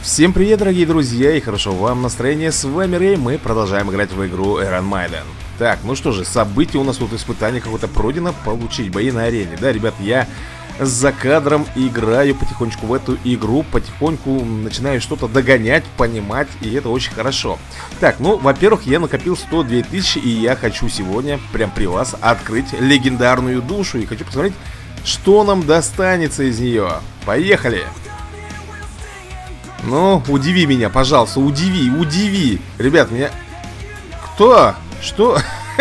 Всем привет, дорогие друзья, и хорошо вам настроение. С вами Рэй, мы продолжаем играть в игру Iron Maiden. Так, ну что же, событие у нас тут, испытание какое-то пройдено, получить бои на арене. Да, ребят, я за кадром играю потихонечку в эту игру, потихоньку начинаю что-то догонять, понимать, и это очень хорошо. Так, ну, во-первых, я накопил 102 тысячи, и я хочу сегодня, прям при вас, открыть легендарную душу. И хочу посмотреть, что нам достанется из нее. Поехали! Ну, удиви меня, пожалуйста, удиви. Ребят, меня... Кто? Что?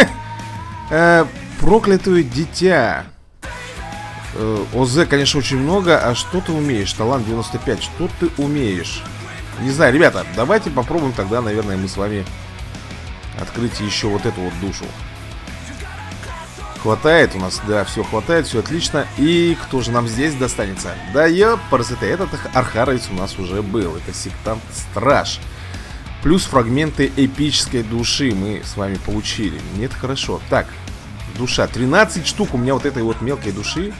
Проклятое дитя. ОЗ, конечно, очень много. А что ты умеешь? Талант 95. Что ты умеешь? Не знаю, ребята, давайте попробуем тогда, наверное, мы с вами открыть еще вот эту вот душу. Хватает у нас, да, все хватает, все отлично. И кто же нам здесь достанется? Да ёпарасоте, этот Архаровец у нас уже был. Это сектант Страж. Плюс фрагменты эпической души мы с вами получили. Нет, хорошо. Так, душа, 13 штук у меня вот этой вот мелкой души.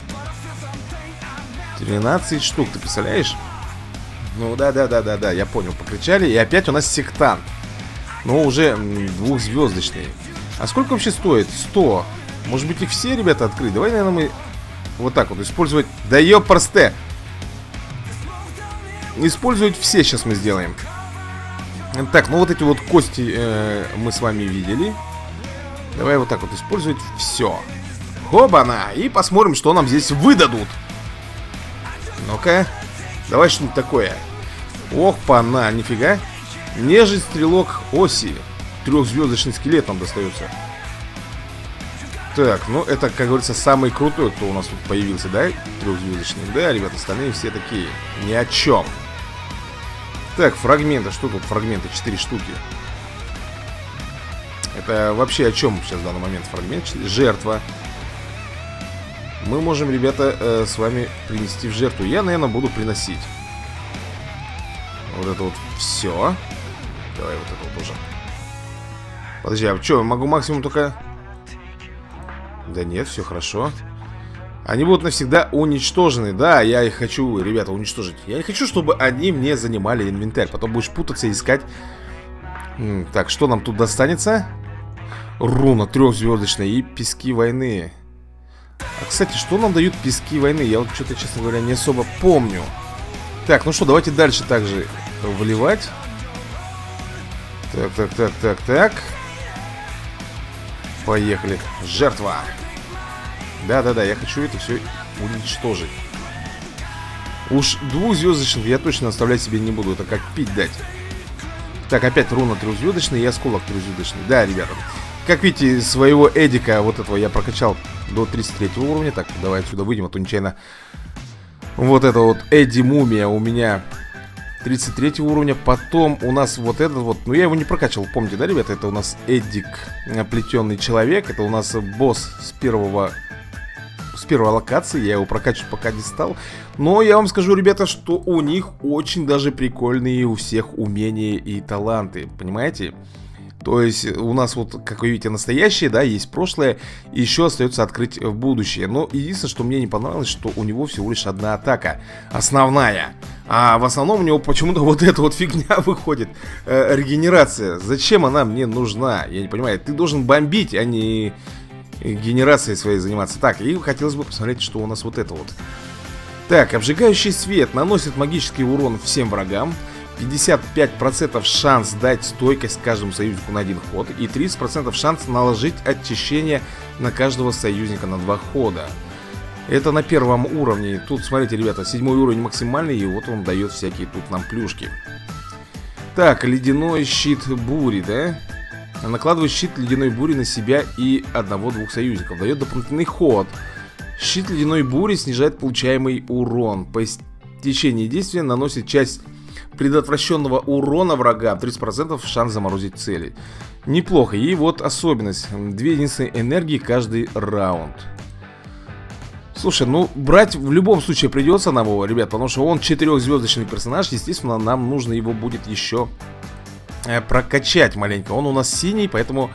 13 штук, ты представляешь? Ну да, я понял, покричали. И опять у нас сектант. Но уже двухзвездочный. А сколько вообще стоит? 100. Может быть их все, ребята, открыть? Давай, наверное, мы вот так вот использовать. Да ёпрсте! Использовать все сейчас мы сделаем. Так, ну вот эти вот кости мы с вами видели. Давай вот так вот использовать все. Хобана! И посмотрим, что нам здесь выдадут. Ну-ка. Давай что-нибудь такое. Ох-пана, нифига. Нежить, стрелок, оси. Трехзвездочный скелет нам достается. Так, ну это, как говорится, самый крутой, кто у нас тут появился, да? Трехзвездочный. Да, ребята, остальные все такие ни о чем. Так, фрагменты. Что тут фрагменты? 4 штуки. Это вообще о чем сейчас в данный момент фрагмент? Жертва. Мы можем, ребята, с вами принести в жертву. Я, наверное, буду приносить. Вот это вот все. Давай вот это вот тоже. Подожди, а что, могу максимум только... Да нет, все хорошо. Они будут навсегда уничтожены. Да, я их хочу, ребята, уничтожить. Я не хочу, чтобы они мне занимали инвентарь. Потом будешь путаться и искать. Так, что нам тут достанется? Руна трехзвездочная и пески войны. А, кстати, что нам дают пески войны? Я вот что-то, честно говоря, не особо помню. Так, ну что, давайте дальше также вливать. Так. Поехали. Жертва. Да, я хочу это все уничтожить. Уж двухзвездочных я точно оставлять себе не буду. Это как пить дать. Так, опять руна трехзвездочная и осколок трехзвездочный. Да, ребята. Как видите, своего Эдика вот этого я прокачал до 33 уровня. Так, давай отсюда выйдем, а то нечаянно. Вот это вот Эдди Мумия у меня 33 уровня. Потом у нас вот этот вот. Ну, я его не прокачивал, помните, да, ребята? Это у нас Эдик, плетеный человек. Это у нас босс с первой локации. Я его прокачивать пока не стал. Но я вам скажу, ребята, что у них очень даже прикольные у всех умения и таланты. Понимаете? То есть у нас вот, как вы видите, настоящее, да, есть прошлое. И еще остается открыть будущее. Но единственное, что мне не понравилось, что у него всего лишь одна атака. Основная. А в основном у него почему-то вот эта вот фигня выходит. Регенерация. Зачем она мне нужна? Я не понимаю. Ты должен бомбить, а не генерацией своей заниматься. Так, и хотелось бы посмотреть, что у нас вот это вот. Так, обжигающий свет наносит магический урон всем врагам. 55% шанс дать стойкость каждому союзнику на один ход. И 30% шанс наложить очищение на каждого союзника на 2 хода. Это на первом уровне. Тут, смотрите, ребята, 7-й уровень максимальный. И вот он дает всякие тут нам плюшки. Так, ледяной щит бури, да? Накладывает щит ледяной бури на себя и 1-2 союзников. Дает дополнительный ход. Щит ледяной бури снижает получаемый урон. По истечении действия наносит часть предотвращенного урона врага, 30% шанс заморозить цели. Неплохо. И вот особенность: 2 единицы энергии каждый раунд. Слушай, ну брать в любом случае придется нам его, ребят, потому что он 4-звездочный персонаж. Естественно, нам нужно его будет еще прокачать маленько. Он у нас синий, поэтому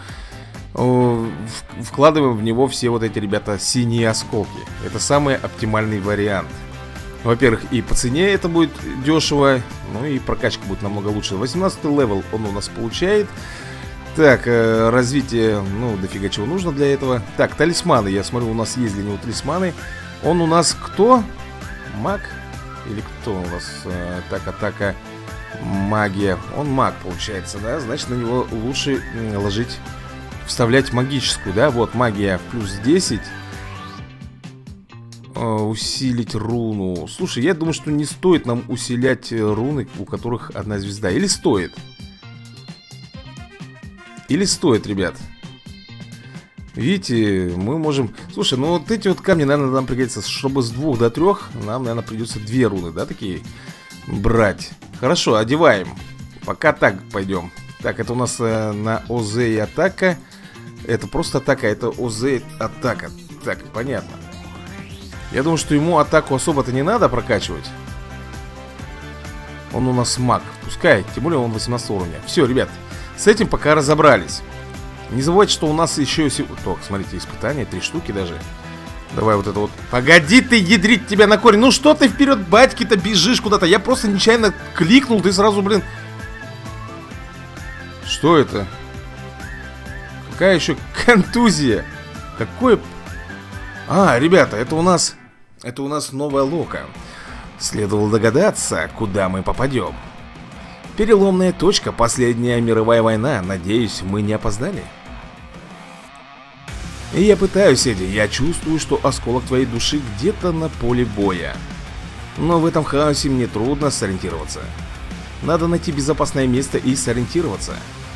вкладываем в него все вот эти, ребята, синие осколки. Это самый оптимальный вариант. Во-первых, и по цене это будет дешево. Ну и прокачка будет намного лучше. 18 левел он у нас получает. Так, развитие, ну, дофига чего нужно для этого. Так, талисманы, я смотрю, у нас есть для него талисманы. Он у нас кто? Маг? Или кто у нас? Так, атака, магия. Он маг, получается, да? Значит, на него лучше ложить, вставлять магическую, да? Вот, магия плюс 10. Усилить руну. Слушай, я думаю, что не стоит нам усилять руны, у которых одна звезда. Или стоит? Или стоит, ребят? Видите, мы можем... Слушай, ну вот эти вот камни, наверное, нам пригодятся. Чтобы с 2 до 3 нам, наверное, придется 2 руны, да, такие брать. Хорошо, одеваем. Пока так пойдем. Так, это у нас на ОЗ и атака. Это просто атака, это ОЗ и атака. Так, понятно. Я думаю, что ему атаку особо-то не надо прокачивать. Он у нас маг. Пускай, тем более он 18 уровня. Все, ребят, с этим пока разобрались. Не забывайте, что у нас еще... Так, смотрите, испытания, 3 штуки даже. Давай вот это вот. Погоди ты, ядрить тебя на корень. Ну что ты вперед, батьки-то, бежишь куда-то? Я просто нечаянно кликнул, ты сразу, блин. Что это? Какая еще контузия? Какое... А, ребята, это у нас новая лока. Следовало догадаться, куда мы попадем. Переломная точка, последняя мировая война. Надеюсь, мы не опоздали. И я пытаюсь, Эдди. Я чувствую, что осколок твоей души где-то на поле боя. Но в этом хаосе мне трудно сориентироваться. Надо найти безопасное место и сориентироваться.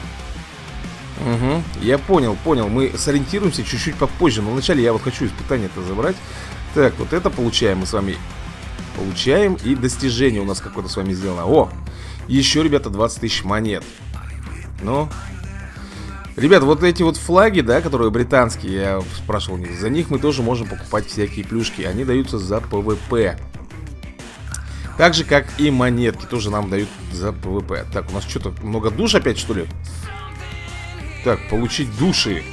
Угу, я понял. Мы сориентируемся чуть-чуть попозже. Но вначале я вот хочу испытание-то забрать. Так, вот это получаем мы с вами. Получаем, и достижение у нас какое-то с вами сделано. О, еще, ребята, 20 тысяч монет. Ну, ребят, вот эти вот флаги, да, которые британские, я спрашивал, за них мы тоже можем покупать всякие плюшки. Они даются за ПВП. Так же, как и монетки тоже нам дают за ПВП. Так, у нас что-то много душ опять, что ли? Так, получить души.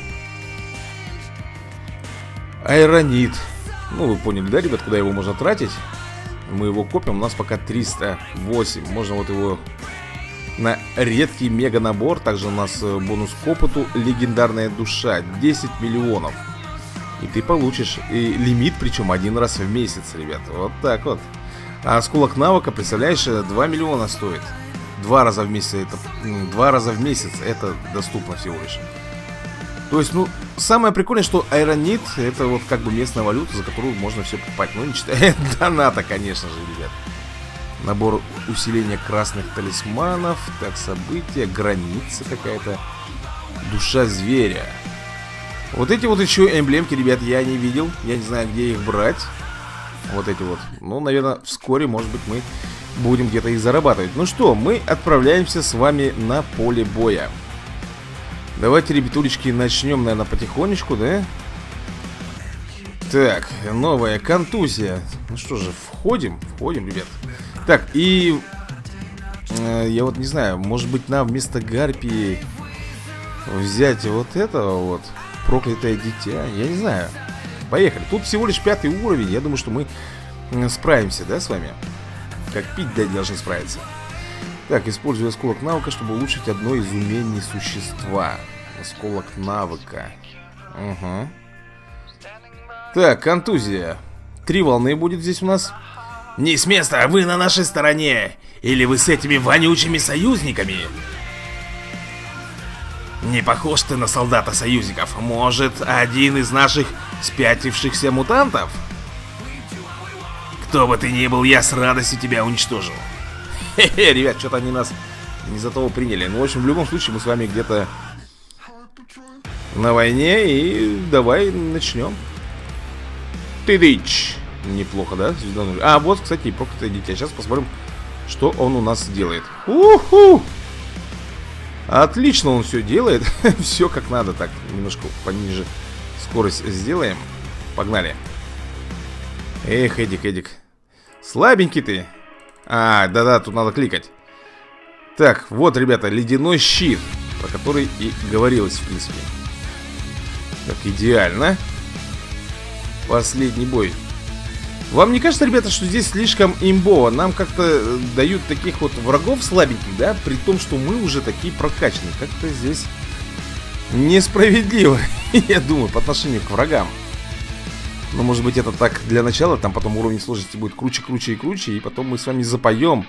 Аэронит. Ну, вы поняли, да, ребят, куда его можно тратить? Мы его копим, у нас пока 308. Можно вот его на редкий мега набор. Также у нас бонус к опыту. Легендарная душа, 10 миллионов. И ты получишь и лимит, причем 1 раз в месяц, ребят. Вот так вот. А осколок навыка, представляешь, 2 миллиона стоит. 2 раза в месяц это, 2 раза в месяц это доступно всего лишь. То есть, ну, самое прикольное, что аэронит — это вот как бы местная валюта, за которую можно все покупать. Ну, не считая доната, конечно же, ребят. Набор усиления красных талисманов. Так, события, граница какая-то. Душа зверя. Вот эти вот еще эмблемки, ребят, я не видел. Я не знаю, где их брать. Вот эти вот. Ну, наверное, вскоре, может быть, мы будем где-то их зарабатывать. Ну что, мы отправляемся с вами на поле боя. Давайте, ребятулечки, начнем, наверное, потихонечку, да? Так, новая контузия. Ну что же, входим, ребят. Так, и... я вот не знаю, может быть, нам вместо гарпии взять вот этого вот, проклятое дитя. Я не знаю. Поехали. Тут всего лишь 5-й уровень. Я думаю, что мы справимся, да, с вами? Как пить дать должны справиться. Так, используя осколок навыка, чтобы улучшить одно из умений существа. Осколок навыка. Угу. Так, контузия. 3 волны будет здесь у нас. Не с места, вы на нашей стороне. Или вы с этими вонючими союзниками? Не похож ты на солдата союзников. Может, один из наших спятившихся мутантов? Кто бы ты ни был, я с радостью тебя уничтожил. Хе-хе, ребят, что-то они нас не за того приняли. Ну, в общем, в любом случае, мы с вами где-то на войне. И давай начнем. Ты-дыч. Неплохо, да? Звезда 0. А, вот, кстати, и проклятое дитя. Сейчас посмотрим, что он у нас делает. Уху! Отлично он все делает. Все как надо. Так, немножко пониже скорость сделаем. Погнали. Эх, Эдик. Слабенький ты. А, да-да, тут надо кликать. Так, вот, ребята, ледяной щит, про который и говорилось, в принципе. Так, идеально. Последний бой. Вам не кажется, ребята, что здесь слишком имбово? Нам как-то дают таких вот врагов слабеньких, да? При том, что мы уже такие прокачанные. Как-то здесь несправедливо, я думаю, по отношению к врагам. Но может быть это так для начала. Там потом уровень сложности будет круче, круче и круче. И потом мы с вами запоем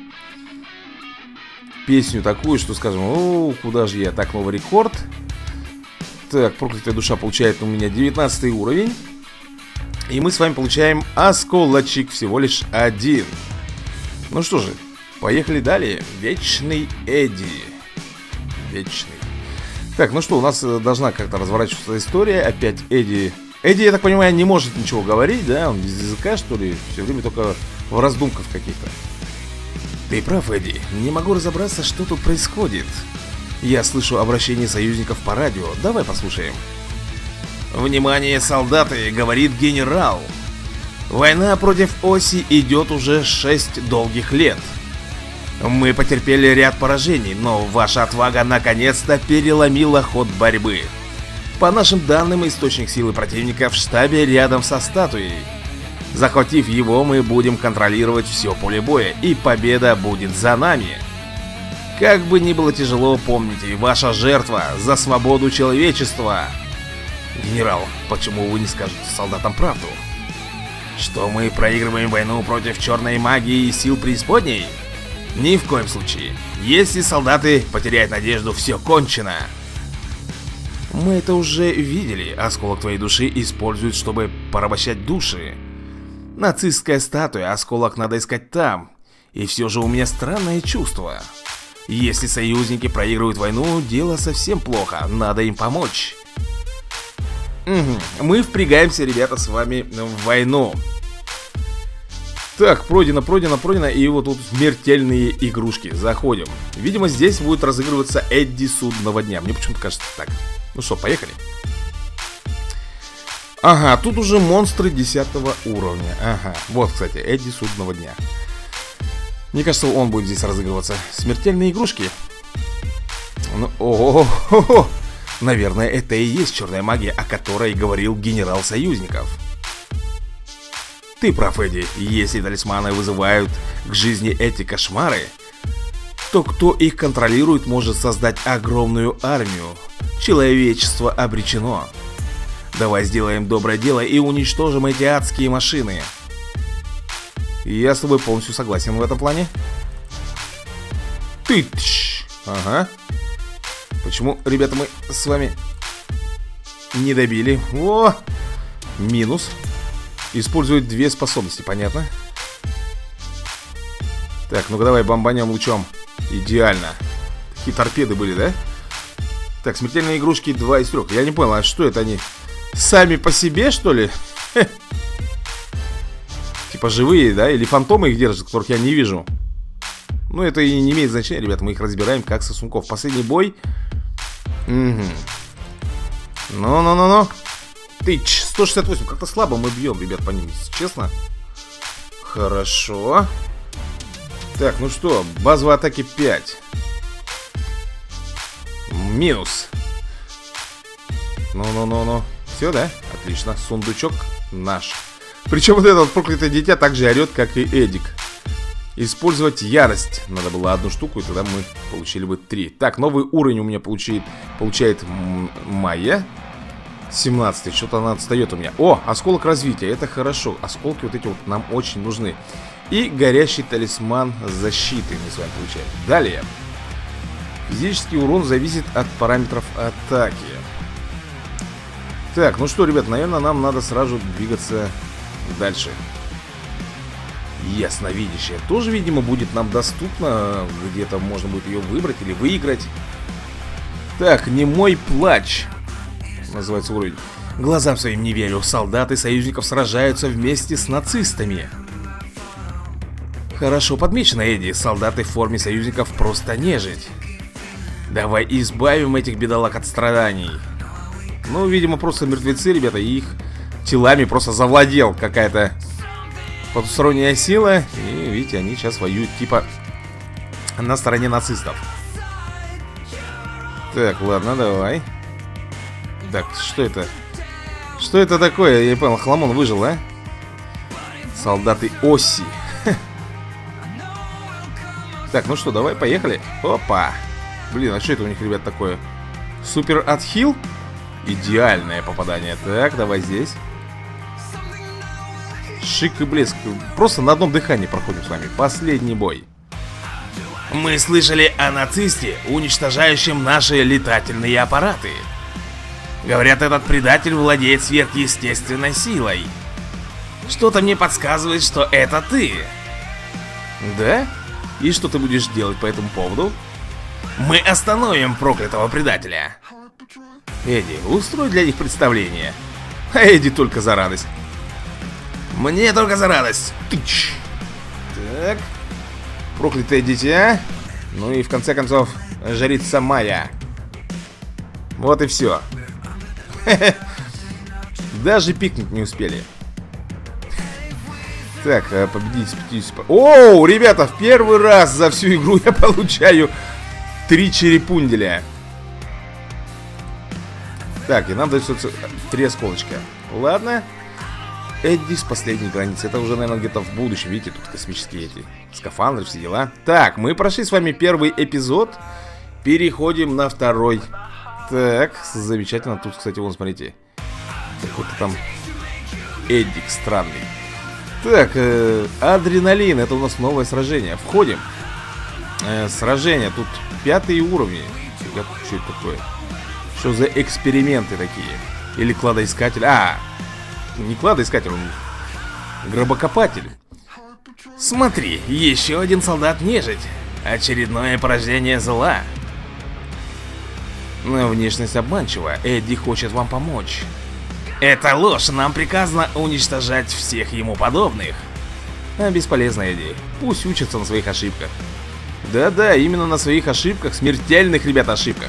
песню такую, что скажем: о, куда же я? Так, новый рекорд. Так, проклятая душа получает у меня 19 уровень. И мы с вами получаем осколочек, всего лишь один. Ну что же, поехали далее. Вечный Эдди. Вечный. Так, ну что, у нас должна как-то разворачиваться история. Опять Эдди. Эдди, я так понимаю, не может ничего говорить, да? Он без языка, что ли? Все время только в раздумках каких-то. Ты прав, Эдди. Не могу разобраться, что тут происходит. Я слышу обращение союзников по радио. Давай послушаем. Внимание, солдаты, говорит генерал. Война против Оси идет уже 6 долгих лет. Мы потерпели ряд поражений, но ваша отвага наконец-то переломила ход борьбы. По нашим данным, источник силы противника в штабе рядом со статуей. Захватив его, мы будем контролировать все поле боя, и победа будет за нами. Как бы ни было тяжело, помните, ваша жертва за свободу человечества. Генерал, почему вы не скажете солдатам правду? Что мы проигрываем войну против черной магии и сил преисподней? Ни в коем случае. Если солдаты потеряют надежду, все кончено. Мы это уже видели. Осколок твоей души используют, чтобы порабощать души. Нацистская статуя, осколок надо искать там. И все же у меня странное чувство. Если союзники проигрывают войну, дело совсем плохо. Надо им помочь. Мы впрягаемся, ребята, с вами в войну. Так, пройдено. И вот тут смертельные игрушки. Заходим. Видимо, здесь будет разыгрываться Эдди Судного дня. Мне почему-то кажется так. Ну что, поехали. Ага, тут уже монстры 10 уровня. Ага, вот, кстати, Эдди Судного дня. Мне кажется, он будет здесь разыгрываться. Смертельные игрушки. Ну, о-о-о-о-о. Наверное, это и есть черная магия, о которой говорил генерал союзников. Ты прав, Эдди. Если талисманы вызывают к жизни эти кошмары, то кто их контролирует, может создать огромную армию. Человечество обречено. Давай сделаем доброе дело и уничтожим эти адские машины. Я с тобой полностью согласен в этом плане. Тыч. Ага. Почему, ребята, мы с вами не добили? О! Минус. Использует 2 способности, понятно. Так, ну-ка давай бомбанем лучом. Идеально. Такие торпеды были, да? Так, смертельные игрушки 2 из 3. Я не понял, а что это они? Сами по себе, что ли? Типа живые, да? Или фантомы их держат, которых я не вижу? Ну, это и не имеет значения, ребята. Мы их разбираем как сосунков. Последний бой. Угу. Ну. Тыч, 168. Как-то слабо мы бьем, ребят, по ним, если честно. Хорошо. Так, ну что, базовые атаки 5. Минус. Ну. Все, да? Отлично. Сундучок наш. Причем вот это вот проклятое дитя так же орет, как и Эдик. Использовать ярость. Надо было 1 штуку, и тогда мы получили бы 3. Так, новый уровень у меня получает Майя. 17. Что-то она отстает у меня. О, осколок развития. Это хорошо. Осколки вот эти вот нам очень нужны. И горящий талисман защиты мы с вами получаем. Далее. Физический урон зависит от параметров атаки. Так, ну что, ребят, наверное, нам надо сразу двигаться дальше. Ясновидящая тоже, видимо, будет нам доступна. Где-то можно будет ее выбрать или выиграть. Так, немой плач называется уровень. Глазам своим не верю. Солдаты союзников сражаются вместе с нацистами. Хорошо подмечено, Эдди. Солдаты в форме союзников просто нежить. Давай избавим этих бедолаг от страданий. Ну, видимо, просто мертвецы, ребята. И их телами просто завладел какая-то потусторонняя сила. И, видите, они сейчас воюют типа на стороне нацистов. Так, ладно, давай. Так, что это? Что это такое? Я не понял, Хламон выжил, а? Солдаты Оси. Так, ну что, давай, поехали. Опа. Блин, а что это у них, ребят, такое? Супер отхил? Идеальное попадание. Так, давай здесь. Шик и блеск. Просто на одном дыхании проходим с вами. Последний бой. Мы слышали о нацисте, уничтожающем наши летательные аппараты. Говорят, этот предатель владеет сверхъестественной силой. Что-то мне подсказывает, что это ты. Да? И что ты будешь делать по этому поводу? Мы остановим проклятого предателя. Эдди, устрой для них представление. А Эдди только за радость. Мне только за радость. Тыч. Так. Проклятое дитя. Ну и в конце концов, жрица Майя. Вот и все. Даже пикнуть не успели. Так, победить с 50... Оу, ребята, в первый раз за всю игру я получаю 3 черепунделя. Так, и нам дается 3 осколочка. Ладно. Эдди с последней границы. Это уже, наверное, где-то в будущем. Видите, тут космические эти скафандры, все дела. Так, мы прошли с вами первый эпизод. Переходим на второй. Так, замечательно. Тут, кстати, вон, смотрите. Какой-то там Эддик странный. Так, адреналин. Это у нас новое сражение. Входим. Сражение. Тут 5-е уровни. Что это такое? Что за эксперименты такие? Или кладоискатель? Не кладоискатель, он гробокопатель. Смотри, еще один солдат-нежить. Очередное порождение зла. Но внешность обманчива. Эдди хочет вам помочь. Это ложь, нам приказано уничтожать всех ему подобных. Бесполезно, Эдди. Пусть учатся на своих ошибках. Да-да, именно на своих ошибках. Смертельных, ребята, ошибках.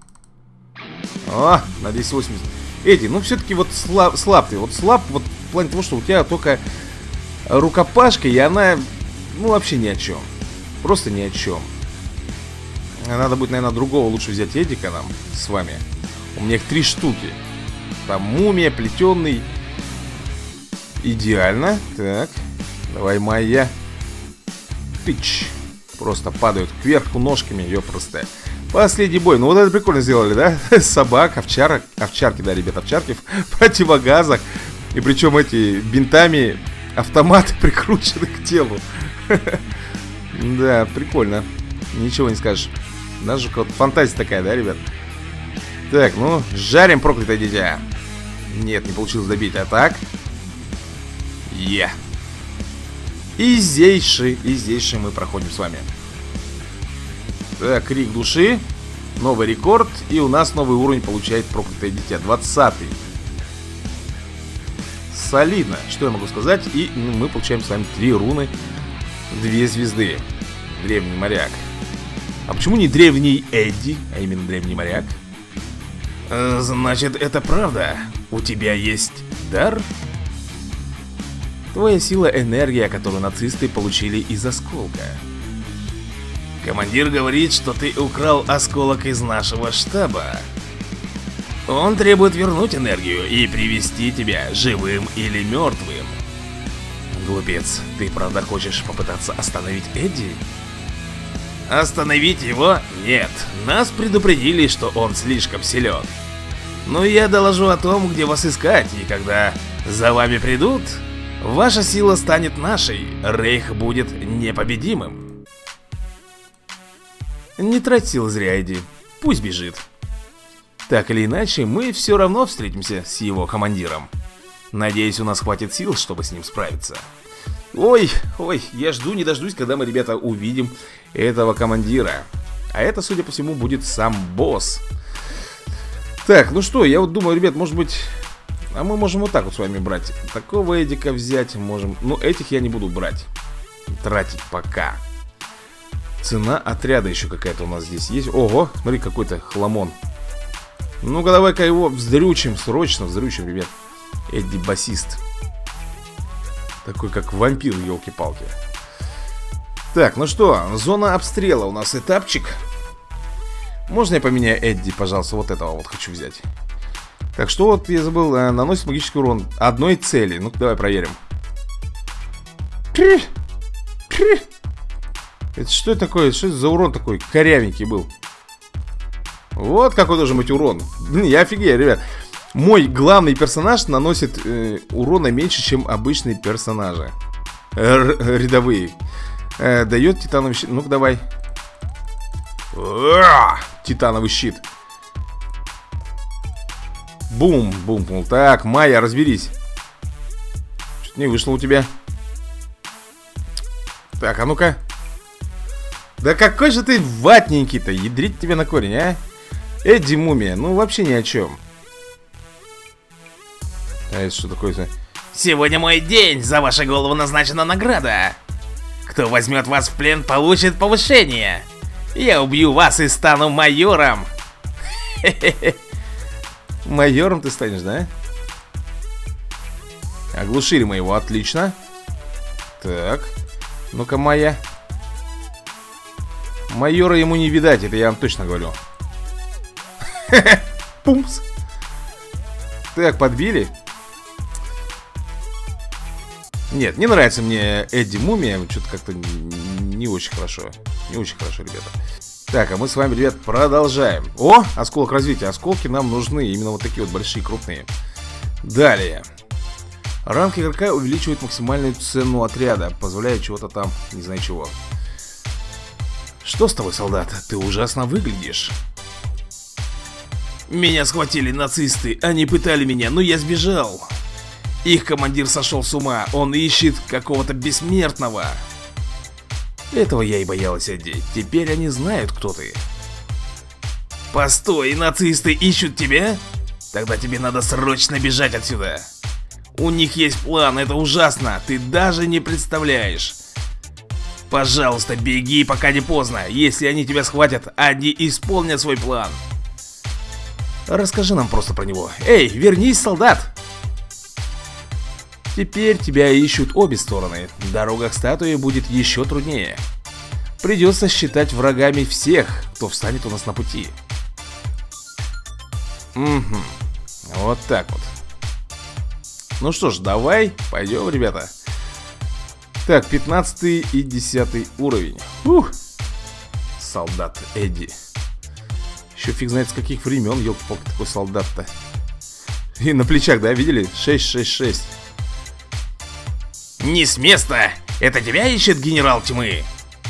О, на 280. Эдди, ну все-таки вот слаб ты. Вот слаб вот в плане того, что у тебя только рукопашка, и она, ну, вообще ни о чем. Просто ни о чем. Надо будет, наверное, другого лучше взять Эдика нам с вами. У меня их 3 штуки. Там мумия, плетеный. Идеально. Так, давай, Майя. Тыч. Просто падают кверху ножками, ёпросто. Последний бой. Ну вот это прикольно сделали, да? Собак, овчарок. Овчарки, да, ребят, овчарки в противогазах. И причем эти бинтами автоматы прикручены к телу. Да, прикольно. Ничего не скажешь. Даже вот фантазия такая, да, ребят? Так, ну, жарим проклятое дитя. Нет, не получилось добить, а так? Изейший мы проходим с вами. Так, крик души. Новый рекорд. И у нас новый уровень получает проклятое дитя. 20-й. Солидно, что я могу сказать. И мы получаем с вами 3 руны. 2 звезды. Древний моряк. А почему не древний Эдди, а именно древний моряк? Значит, это правда? У тебя есть дар? Твоя сила — энергия, которую нацисты получили из осколка. Командир говорит, что ты украл осколок из нашего штаба. Он требует вернуть энергию и привести тебя живым или мертвым. Глупец, ты правда хочешь попытаться остановить Эдди? Остановить его? Нет. Нас предупредили, что он слишком силен. Но я доложу о том, где вас искать, и когда за вами придут, ваша сила станет нашей. Рейх будет непобедимым. Не трать сил зря, Эдди. Пусть бежит. Так или иначе, мы все равно встретимся с его командиром. Надеюсь, у нас хватит сил, чтобы с ним справиться. Ой, я жду не дождусь, когда мы, ребята, увидим этого командира. А это, судя по всему, будет сам босс. Так, ну что, я вот думаю, ребят, может быть... А мы можем вот так вот с вами брать. Такого Эдика взять можем. Но этих я не буду брать. Тратить пока. Цена отряда еще какая-то у нас здесь есть. Ого, смотри, какой-то хламон. Ну-ка, давай-ка его вздрючим. Срочно вздрючим, ребят. Эдди басист. Такой, как вампир, елки-палки. Так, ну что, зона обстрела у нас этапчик. Можно я поменяю Эдди, пожалуйста? Вот этого вот хочу взять. Так, что вот я забыл, наносит магический урон одной цели. Ну-ка, давай проверим. Это что это такое? Что это за урон такой корявенький был? Вот какой должен быть урон. Блин, я офигею, ребят. Мой главный персонаж наносит урона меньше, чем обычные персонажи. Рядовые. Дает титановый щит. Ну-ка, давай. Титановый щит. Бум, бум, бум. Так, Майя, разберись. Что-то не вышло у тебя. Так, а ну-ка. Да какой же ты ватненький-то. Ядрить тебе на корень, а? Эдди Мумия, ну вообще ни о чем. А это что такое-то? Сегодня мой день, за вашу голову назначена награда. Кто возьмет вас в плен, получит повышение. Я убью вас и стану майором. Майором ты станешь, да? Оглушили мы его, отлично. Так, ну-ка, Майя. Майора ему не видать, это я вам точно говорю. Пумс. Так, подбили. Нет, не нравится мне Эдди Мумия. Что-то как-то не очень хорошо. Не очень хорошо, ребята. Так, а мы с вами, ребят, продолжаем. О, осколок развития. Осколки нам нужны. Именно вот такие вот большие, крупные. Далее. Ранг игрока увеличивает максимальную цену отряда, позволяя чего-то там, не знаю чего. Что с тобой, солдат? Ты ужасно выглядишь. Меня схватили нацисты. Они пытали меня, но я сбежал. Их командир сошел с ума. Он ищет какого-то бессмертного. Этого я и боялась, Эдди. Теперь они знают, кто ты. Постой, нацисты ищут тебя? Тогда тебе надо срочно бежать отсюда. У них есть план, это ужасно. Ты даже не представляешь. Пожалуйста, беги, пока не поздно. Если они тебя схватят, они исполнят свой план. Расскажи нам просто про него. Эй, вернись, солдат! Теперь тебя ищут обе стороны. Дорога к статуе будет еще труднее. Придется считать врагами всех, кто встанет у нас на пути. Угу. Вот так вот. Ну что ж, давай, пойдем, ребята. Так, 15 и 10 уровень. Ух. Солдат Эдди. Еще фиг знает с каких времен, елки-палки, такой солдат-то. И на плечах, да, видели? 666. Не с места! Это тебя ищет генерал тьмы?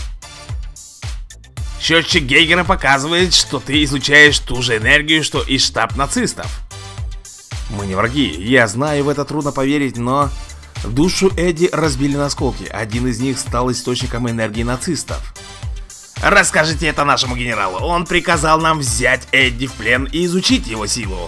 Счетчик Гейгера показывает, что ты изучаешь ту же энергию, что и штаб нацистов. Мы не враги, я знаю, в это трудно поверить, но... Душу Эдди разбили на осколки. Один из них стал источником энергии нацистов. Расскажите это нашему генералу. Он приказал нам взять Эдди в плен и изучить его силу.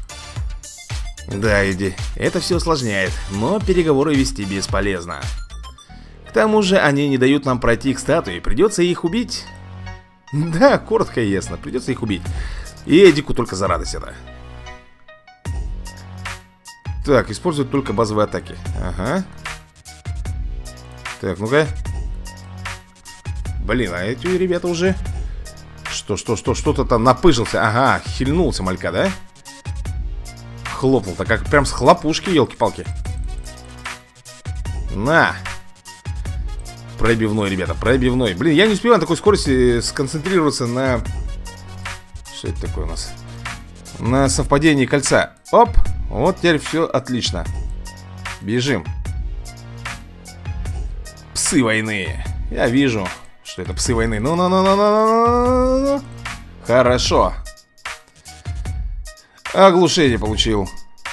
Да, Эдди, это все усложняет, но переговоры вести бесполезно. К тому же они не дают нам пройти к статуе, придется их убить. Да, коротко и ясно, придется их убить. И Эдику только за радость это. Так, используют только базовые атаки. Ага. Так, ну-ка. Блин, а эти ребята уже... Что-то там напыжился. Ага, хильнулся малька, да? Хлопнул-то, как прям с хлопушки, елки-палки. На. Пробивной, ребята, пробивной. Блин, я не успеваю на такой скорости сконцентрироваться на... Что это такое у нас? На совпадении кольца. Оп, вот теперь все отлично. Бежим. Псы войны. Я вижу, что это псы войны. Ну. Хорошо. Оглушение получил.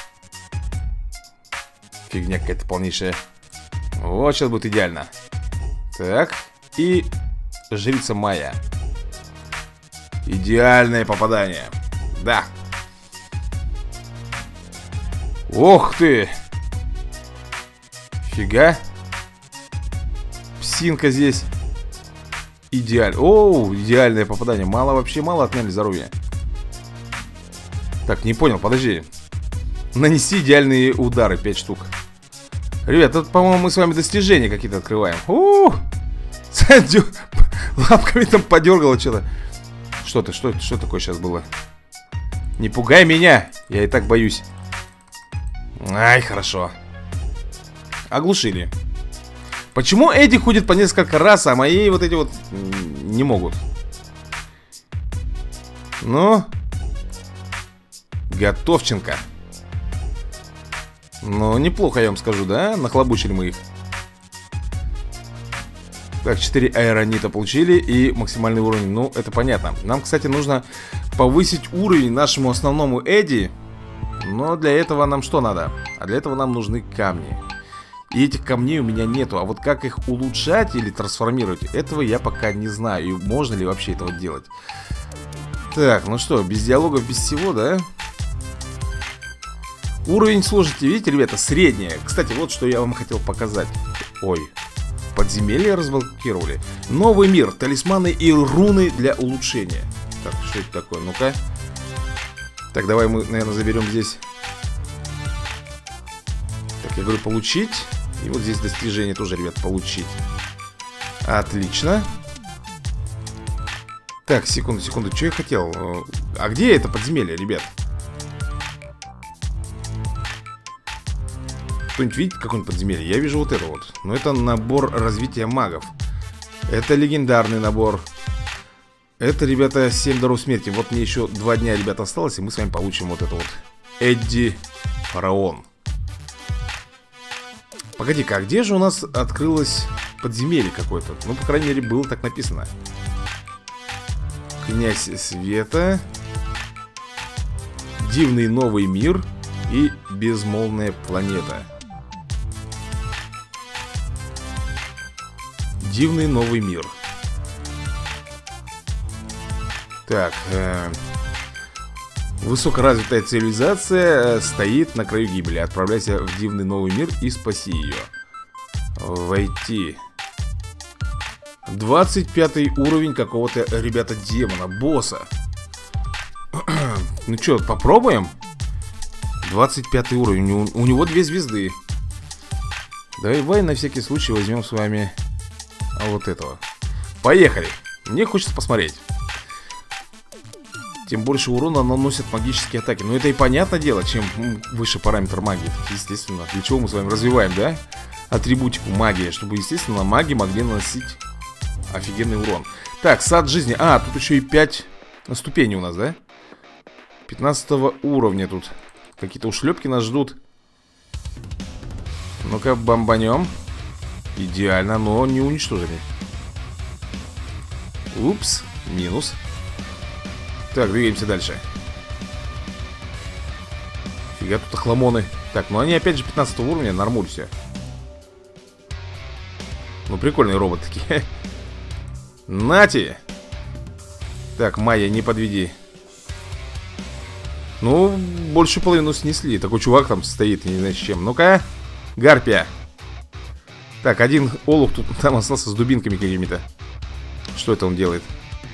Фигня какая-то полнейшая. Вот сейчас будет идеально. Так, и жрица Майя. Идеальное попадание. Да. Ох ты. Фига. Псинка здесь. Идеально. Оу, идеальное попадание. Мало, вообще мало отняли здоровья. Так, не понял, подожди. Нанести идеальные удары, 5 штук. Ребят, тут, по-моему, мы с вами достижения какие-то открываем. Лапками там подергало что-то. Что такое сейчас было? Не пугай меня, я и так боюсь. Ай, хорошо. Оглушили. Почему эти ходят по несколько раз, а мои вот эти вот не могут? Ну, Готовченко. Ну, неплохо, я вам скажу, да? Нахлобучили мы их. Так, 4 аэронита получили и максимальный уровень. Ну, это понятно. Нам, кстати, нужно повысить уровень нашему основному Эдди. Но для этого нам что надо? А для этого нам нужны камни. И этих камней у меня нету. А вот как их улучшать или трансформировать, этого я пока не знаю. И можно ли вообще этого делать. Так, ну что, без диалогов, без всего, да? Уровень сложности, видите, ребята, средняя. Кстати, вот что я вам хотел показать. Ой, подземелье разблокировали. Новый мир, талисманы и руны для улучшения. Так, что это такое? Ну-ка. Так, давай мы, наверное, заберем здесь. Так, я говорю, получить. И вот здесь достижение тоже, ребят, получить. Отлично. Так, секунду, секунду, что я хотел? А где это подземелье, ребят? Кто-нибудь видит какое-нибудь подземелье? Я вижу вот это вот. Но это набор развития магов. Это легендарный набор. Это, ребята, 7 даров смерти. Вот мне еще 2 дня, ребята, осталось. И мы с вами получим вот это вот Эдди Фараон. Погоди-ка, а где же у нас открылось подземелье какое-то? Ну, по крайней мере, было так написано. Князь Света, Дивный новый мир и Безмолвная планета. Дивный новый мир. Так, высокоразвитая цивилизация стоит на краю гибели. Отправляйся в Дивный новый мир и спаси ее. Войти. 25 уровень какого-то, ребята, демона, босса. Ну что, попробуем? 25 уровень, у него 2 звезды. Давай на всякий случай возьмем с вами вот этого. Поехали. Мне хочется посмотреть. Тем больше урона наносят магические атаки. Но это и понятное дело, чем выше параметр магии. Естественно, для чего мы с вами развиваем, да? Атрибутику магии, чтобы, естественно, маги могли наносить офигенный урон. Так, сад жизни. А, тут еще и 5 ступеней у нас, да? 15 уровня тут. Какие-то ушлепки нас ждут. Ну-ка, бомбанем. Идеально, но не уничтожили. Упс, минус. Так, двигаемся дальше. Фига тут охламоны. Так, ну они опять же 15 уровня, нормуль все. Ну, прикольные роботы такие. Нати! Так, Майя, не подведи. Ну, больше половину снесли. Такой чувак там стоит, не знаю с чем. Ну-ка, гарпия. Так, один олух тут там остался с дубинками какими-то. Что это он делает?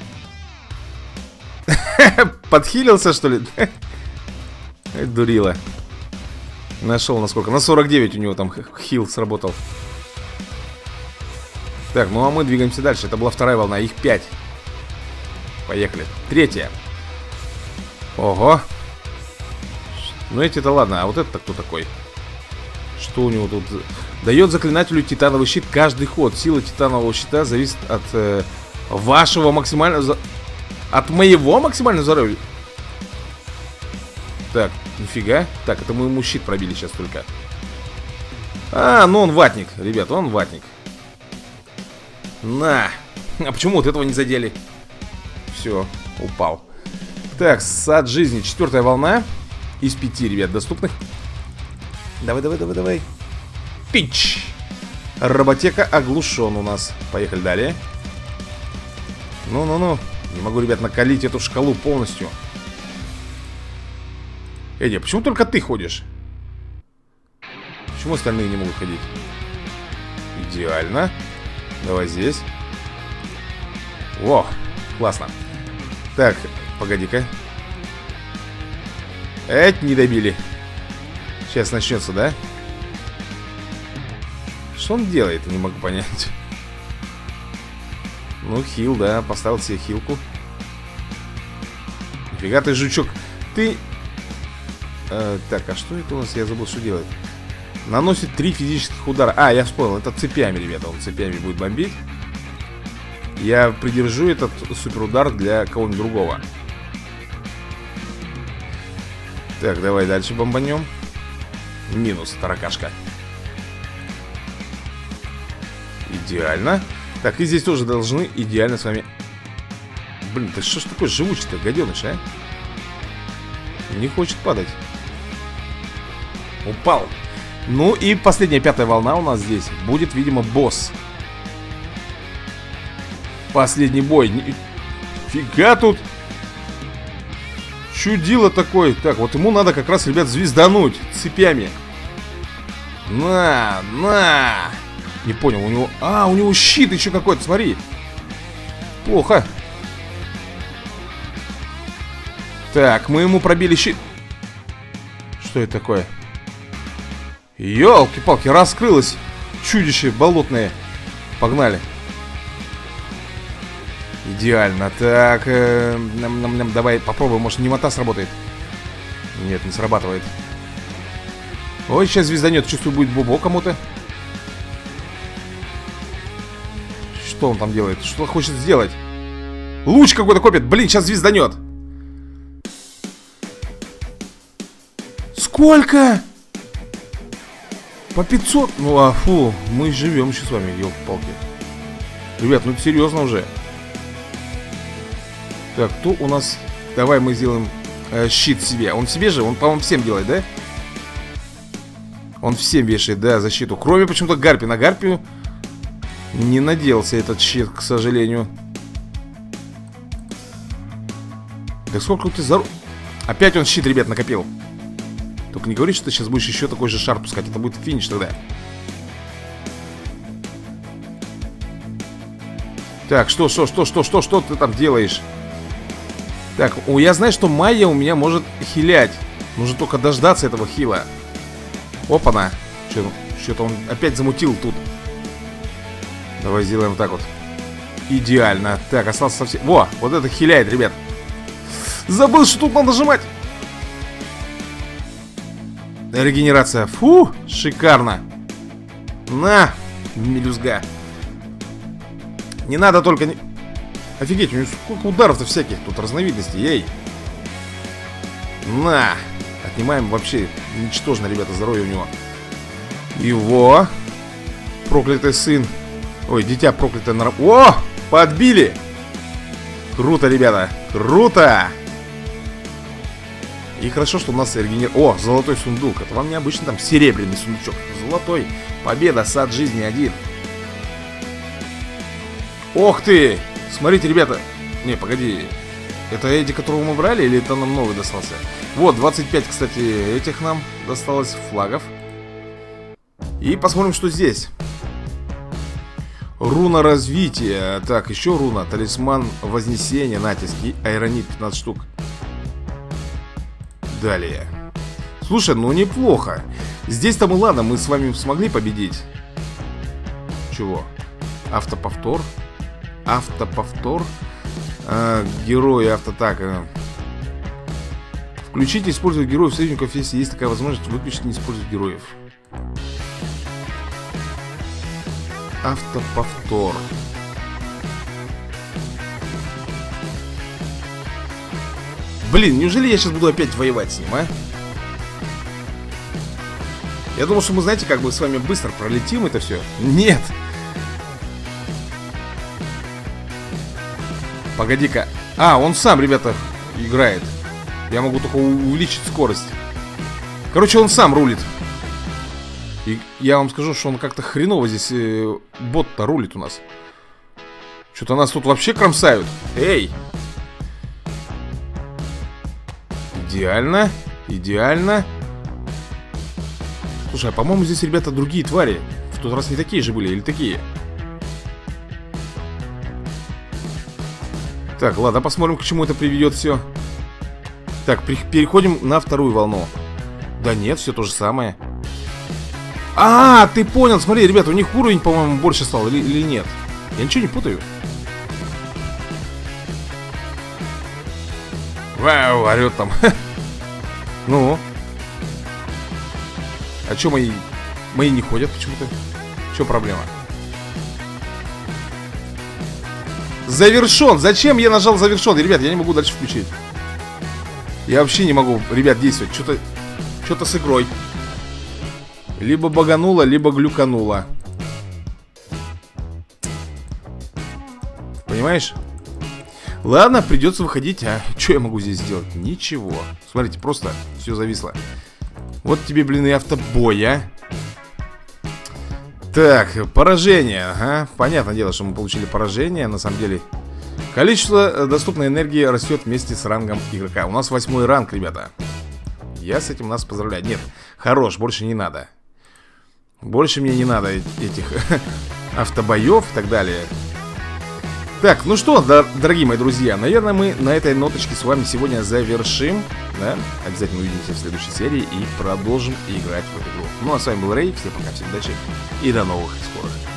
Подхилился, что ли? Дурила. Нашел насколько. На 49 у него там хил сработал. Так, ну а мы двигаемся дальше. Это была вторая волна, их 5. Поехали. Третья. Ого. Ну эти-то ладно, а вот это кто такой? Что у него тут? Дает заклинателю титановый щит каждый ход. Сила титанового щита зависит от вашего максимального... От моего максимального здоровья. Так, нифига. Так, это мы ему щит пробили сейчас только. А, ну он ватник, ребята, он ватник. На. А почему вот этого не задели? Все, упал. Так, сад жизни, 4-я волна. Из 5, ребят, доступных. Давай, давай, давай, давай. Пич. Роботека оглушен у нас. Поехали далее. Ну-ну-ну. Не могу, ребят, накалить эту шкалу полностью. Эдди, а почему только ты ходишь? Почему остальные не могут ходить? Идеально. Давай здесь. Во, классно. Так, погоди-ка. Не добили. Сейчас начнется, да? Что он делает? Не могу понять. Ну, хил, да, поставил себе хилку. Нифига ты, жучок. Ты... так, а что это у нас? Я забыл, что делать. Наносит 3 физических удара. А, я вспомнил, это цепями, ребята. Он цепями будет бомбить. Я придержу этот суперудар для кого-нибудь другого. Так, давай дальше бомбанем. Минус, таракашка. Идеально. Так, и здесь тоже должны идеально с вами... Блин, ты что ж такой живучий-то, гаденыш, а? Не хочет падать. Упал. Ну и последняя, 5-я волна у нас здесь. Будет, видимо, босс. Последний бой. Фига тут. Чудило такой. Так, вот ему надо как раз, ребят, звездануть цепями. На. Не понял, у него... А, у него щит еще какой-то, смотри. Плохо. Так, мы ему пробили щит. Что это такое? Ёлки-палки, раскрылось. Чудище болотное. Погнали. Идеально. Так, давай попробуем, может немота сработает. Нет, не срабатывает. Ой, сейчас звезданет, чувствую, будет бобо кому-то. Что он там делает? Что хочет сделать? Луч какой-то копит. Блин, сейчас звезданет. Сколько? По 500? Ну, а фу, мы живем еще с вами, ёлки-палки. Ребят, ну это серьезно уже. Так, кто у нас... Давай мы сделаем щит себе. Он себе же? Он, по-моему, всем делает, да? Он всем вешает, да, защиту. Кроме почему-то Гарпи. На Гарпию не наделся этот щит, к сожалению. Да сколько у тебя за... Опять он щит, ребят, накопил. Только не говори, что ты сейчас будешь еще такой же шар пускать. Это будет финиш тогда. Так, что ты там делаешь? Так, я знаю, что Майя у меня хилять. Нужно только дождаться этого хила. Опа-на. Что-то он опять замутил тут. Давай сделаем так вот. Идеально. Так, остался совсем... Во, вот это хиляет, ребят. Забыл, что тут надо нажимать. Регенерация. Фу, шикарно. На, мелюзга. Не надо только... Офигеть, у него сколько ударов-то всяких. Тут разновидностей, ей. На. Отнимаем вообще ничтожно, ребята, здоровье у него. Его. Проклятый сын. Ой, дитя проклятое. О, подбили. Круто, ребята, круто. И хорошо, что у нас регенер... О, золотой сундук. Это вам необычно там серебряный сундучок. Золотой. Победа, сад жизни 1. Ох ты. Смотрите, ребята. Не, погоди. Это эти, которого мы брали, или это нам новый достался? Вот, 25, кстати, этих нам досталось флагов. И посмотрим, что здесь. Руна развития. Так, еще руна. Талисман вознесения, натиск и аэронит 15 штук. Далее. Слушай, ну неплохо. Здесь-то мы, ладно, мы с вами смогли победить. Чего? Автоповтор. Автоповтор. Герои автотака. Включите, использовать героев союзников, если есть такая возможность. Выключить, не использовать героев. Автоповтор. Блин, неужели я сейчас буду опять воевать с ним, а? Я думал, что мы, знаете, как бы с вами быстро пролетим это все. Нет. Погоди-ка. А, он сам, ребята, играет. Я могу только увеличить скорость. Короче, он сам рулит. И я вам скажу, что он как-то хреново здесь бот-то рулит у нас. Что-то нас тут вообще кромсают. Эй! Идеально. Идеально. Слушай, а по-моему здесь, ребята, другие твари. В тот раз не такие же были, или такие? Так, ладно, посмотрим, к чему это приведет все. Так, переходим на вторую волну. Да нет, все то же самое. А, ты понял, смотри, ребята, у них уровень, по-моему, больше стал, или нет? Я ничего не путаю. Вау, орет там. Ну. А чё мои Мои не ходят почему-то. Что проблема? Завершен. Зачем я нажал завершен? Ребят, я не могу дальше включить. Я вообще не могу, ребят, действовать. Что-то с игрой. Либо багануло, либо глюкануло. Понимаешь? Ладно, придется выходить. А что я могу здесь сделать? Ничего. Смотрите, просто все зависло. Вот тебе, блин, и автобой, а. Так, поражение. Ага. Понятное дело, что мы получили поражение. На самом деле, количество доступной энергии растет вместе с рангом игрока. У нас 8-й ранг, ребята. Я с этим нас поздравляю. Нет, хорош, больше не надо. Больше мне не надо этих автобоев и так далее. Так, ну что, дорогие мои друзья, наверное, мы на этой ноточке с вами сегодня завершим, да? Обязательно увидимся в следующей серии и продолжим играть в эту игру. Ну а с вами был Рэй, всем пока, всем удачи и до новых скорых.